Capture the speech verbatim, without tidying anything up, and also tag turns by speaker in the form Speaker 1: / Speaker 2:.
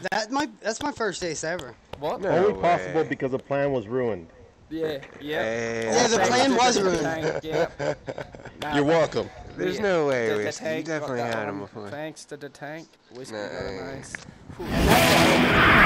Speaker 1: That my that's my first ace ever.
Speaker 2: What?
Speaker 3: No
Speaker 4: Only
Speaker 3: way.
Speaker 4: possible because the plan was ruined.
Speaker 2: Yeah, yeah.
Speaker 3: Hey,
Speaker 1: Yeah, the plan was ruined.
Speaker 2: Tank, yeah. Nah,
Speaker 5: You're welcome.
Speaker 3: There's
Speaker 2: the-
Speaker 3: no way,
Speaker 2: the, the
Speaker 3: Wiskkyz. You
Speaker 2: tank got
Speaker 3: definitely
Speaker 2: that
Speaker 3: had him
Speaker 2: one.
Speaker 3: before.
Speaker 2: Thanks to the tank, Wiskkyz got a
Speaker 3: Nice.
Speaker 2: nice.